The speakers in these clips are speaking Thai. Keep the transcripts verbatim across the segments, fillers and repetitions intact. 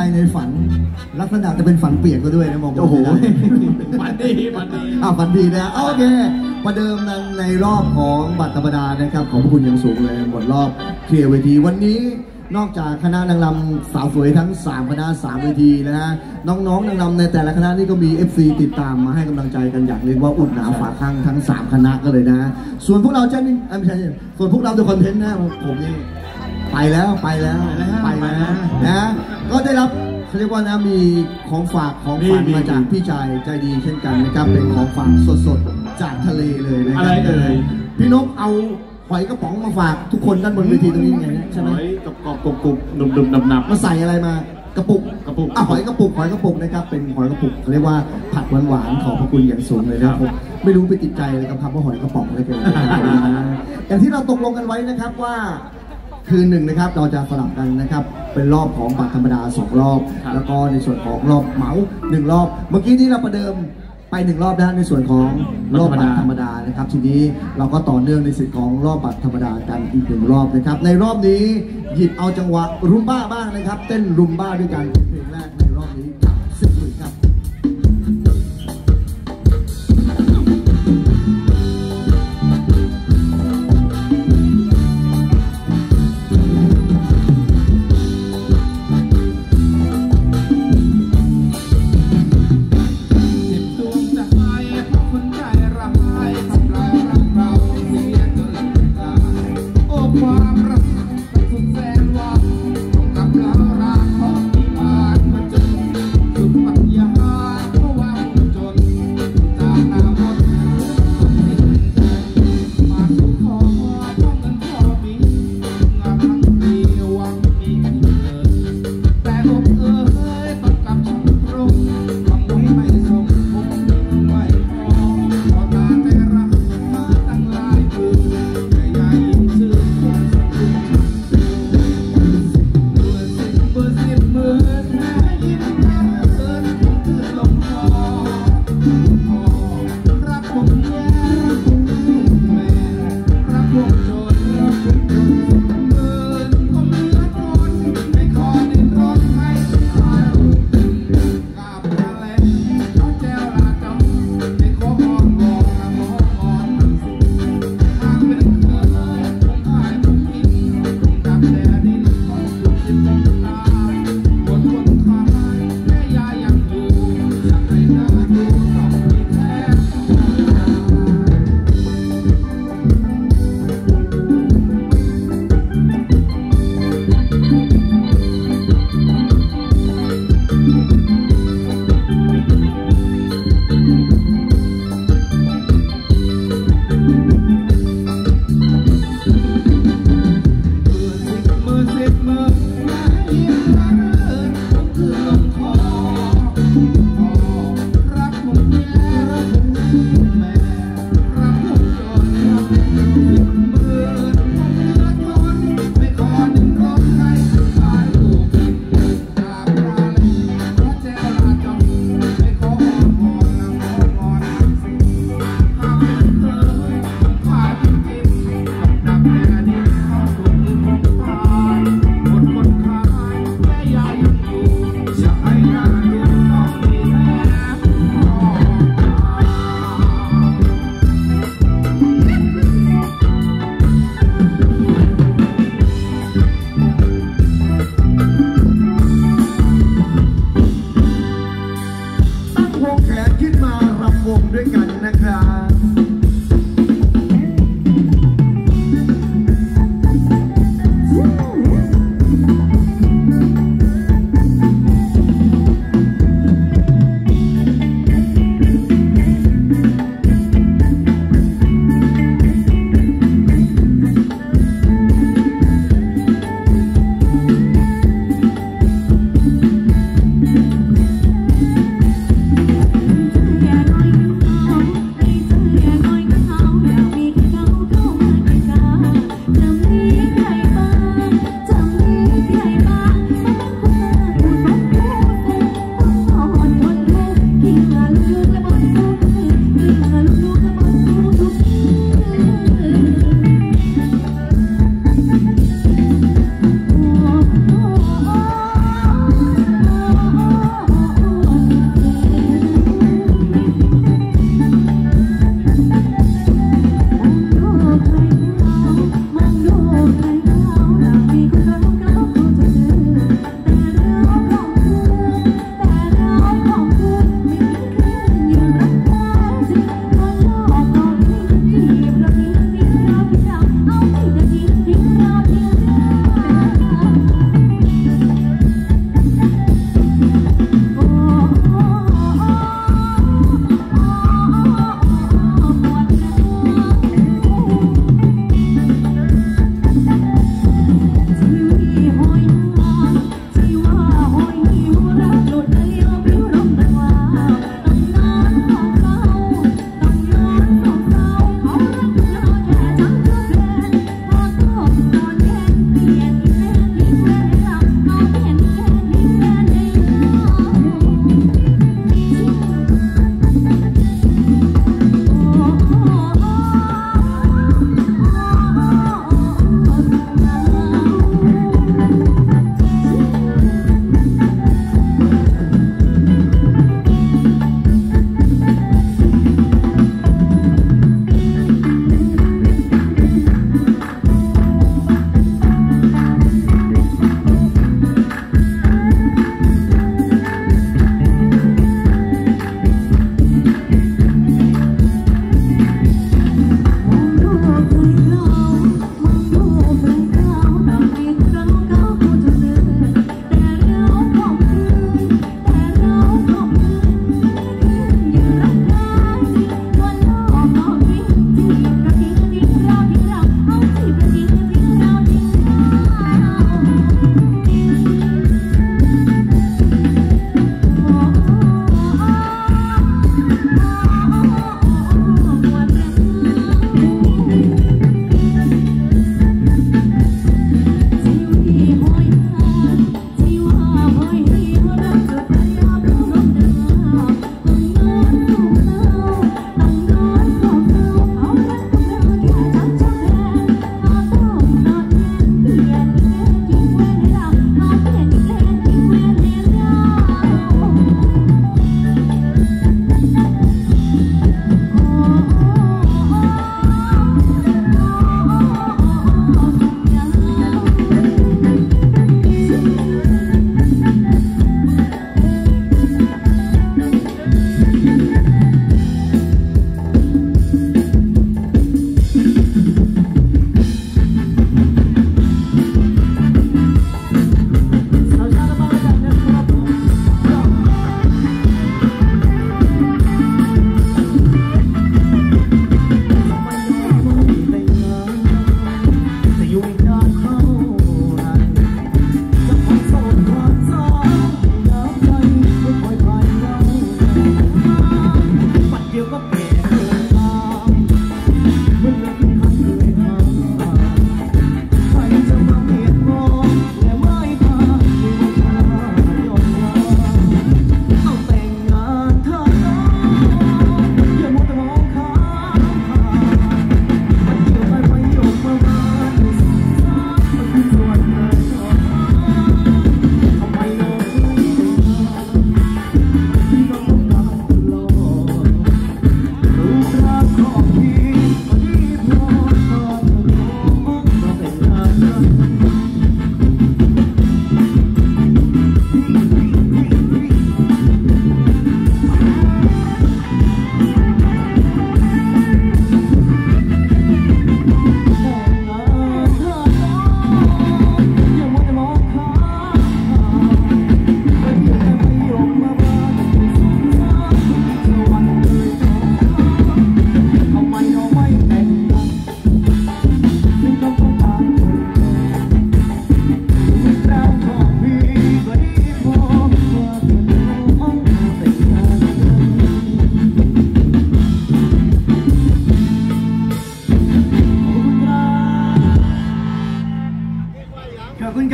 ในฝันลักษณะจะเป็นฝันเปียกก็ด้วยนะมองโอ้โหฝันดีฝันดีอ่าฝันดีนะโอเคประเดิมในรอบของบัตรธรรมดานะครับขอบพระคุณอย่างสูงเลยหมดรอบเคลียร์เวทีวันนี้นอกจากคณะนางรำสาวสวยทั้งสามคณะสามเวทีนะฮะน้องๆนางรำในแต่ละคณะนี่ก็มี เอฟ ซี ติดตามมาให้กำลังใจกันอย่างเรียกว่าอุดหนาฝาข้างทั้งสามคณะก็เลยนะส่วนพวกเราเจ้านี่ไม่ใช่ส่วนพวกเราตัวคอนเทนต์นะผมนี่ไปแล้วไปแล้วไปแล้วนะก็ได้รับเขาเรียกว่านะมีของฝากของฝันมาจากพี่ชายใจดีเช่นกันนะครับเป็นของฝากสดๆจากทะเลเลยนะครับอะไรเอ่ยพี่นกเอาหอยกระป๋องมาฝากทุกคนด้านบนเวทีตรงนี้ไงใช่ไหมหอยกระป๋องกรุบกรุบหนุบหนุบหนับหนับมาใส่อะไรมากระปุกกระปุกอ่ะหอยกระปุกหอยกระปุกนะครับเป็นหอยกระปุกเขาเรียกว่าผัดหวานๆขอบพระคุณอย่างสูงเลยนะครับผมไม่รู้ไปติดใจเลยกับคำว่าหอยกระป๋องอะไรกันอย่างที่เราตกลงกันไว้นะครับว่าคืนหนึ่งนะครับเราจะสลับกันนะครับเป็นรอบของบัตรธรรมดาสองรอบแล้วก็ในส่วนของรอบเหมาหนึ่งรอบเมื่อกี้นี้เราประเดิมไปหนึ่งรอบนะในส่วนของรอบบัตรธรรมดานะครับทีนี้เราก็ต่อเนื่องในส่วนของรอบบัตรธรรมดากันอีกหนึ่งรอบนะครับในรอบนี้หยิบเอาจังหวะรุมบ้าบ้างนะครับเต้นรุมบ้าด้วยกันเพลงแรกในรอบนี้กับสิบหมื่นครับ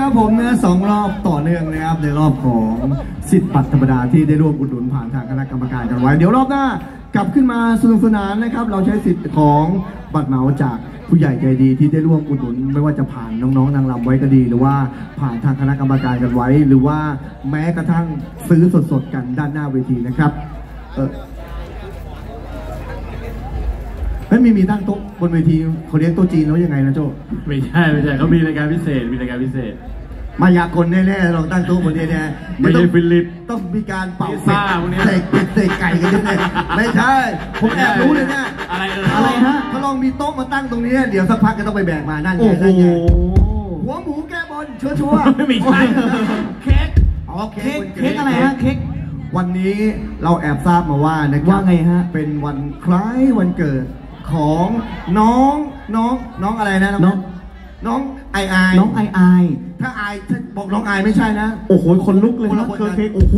ครับผมนะสองรอบต่อเนื่องนะครับในรอบของสิทธิ์บัตรธรรมดาที่ได้ร่วมอุดหนุนผ่านทางคณะกรรมการกันไว้เดี๋ยวรอบหน้ากลับขึ้นมาสนุกสนานนะครับเราใช้สิทธิ์ของบัตรเหมาจากผู้ใหญ่ใจดีที่ได้ร่วมอุดหนุนไม่ว่าจะผ่านน้องๆนางรำไว้ก็ดีหรือว่าผ่านทางคณะกรรมการกันไว้หรือว่าแม้กระทั่งซื้อสดๆกันด้านหน้าเวทีนะครับเออไม่มีมีตั้งโต๊ะบนเวทีเขาเรียกโต๊ะจีนแล้วยังไงนะโจไม่ใช่ไม่ใช่เขามีรายการพิเศษมีรายการพิเศษมายากลแน่ๆลองตั้งโต๊ะบนนี้แน่ๆไม่ใช่ฟิลิปต้องมีการเป่าพิซซ่าพวกเนี้ยเสกเป็ดเสกไก่กันแน่ๆไม่ใช่ผมแอบรู้เลยเนี่ยอะไรเอ่ยอะไรฮะเขาลองมีโต๊ะมาตั้งตรงนี้เดี๋ยวสักพักก็ต้องไปแบกมานั่นไงโอ้โหนั่นไงหัวหมูแก้บนชัวชัวร์ไม่ใช่เค้กอ๋อเค้เค้กกเค้กอะไรฮะเค้กวันนี้เราแอบทราบมาว่านะครับว่าไงฮะเป็นวันคล้ายวันเกิดของน้องน้องน้องอะไรนะน้องน้องไอไอน้องไอไอถ้าไอถ้าบอกน้องไอไม่ใช่นะโอ้โหคนลุกเลยคนละนะคนเค้กกันเค้กโอ้โห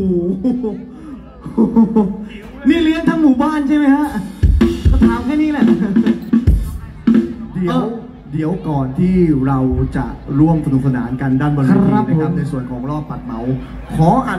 นี่เลี้ยงทั้งหมู่บ้านใช่ไหมฮะก็ถามแค่นี้แหละเดี๋ยวเออเดี๋ยวก่อนที่เราจะร่วมสนุกสนานกันด้านบนเวทีครับนะครับผมในส่วนของรอบปัดเหมาขอ